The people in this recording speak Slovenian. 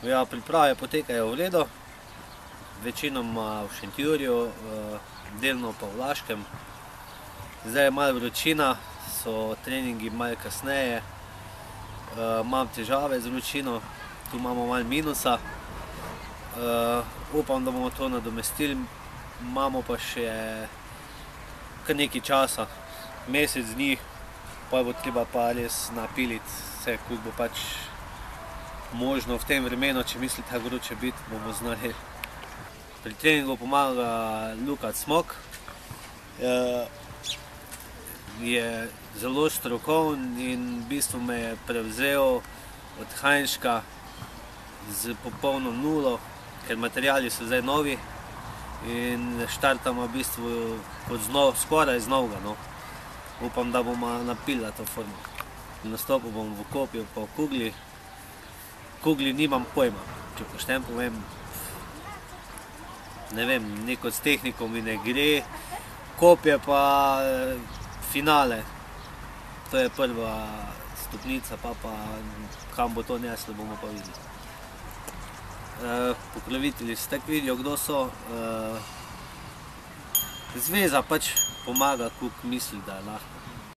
Ja, priprave potekajo v redu, večinoma v Šentjurju, delno pa v Laškem. Zdaj je malo vročina, so treningi malo kasneje. Imam težave z vročino, tu imamo malo minusa. Upam, da bomo to nadomestili, imamo pa še kar nekaj časa, mesec dni, pa bo treba pa res napiliti vse, koliko bo pač možno v tem vremenu, če misli tako vroče biti, bomo znali. Pri treningu pomaga Luka Cmok, je zelo strokoven in v bistvu me je prevzel od Hajnška z popolno nulo, ker materiali so zdaj novi in štartamo v bistvu skoraj z novega. Upam, da bomo napili to formo. Nastopil bom v Kopju pa v Kugli. V Kugli nimam pojma, če pošteno povem. Ne vem, neko s tehniko mi ne gre. Kopje pa finale. To je prva stopnica, pa kam bo to neslo, bomo pa videli. Pokrovitelji se tako vidijo, kdo so. Zveza pač pomaga, koliko misli, da je lahko.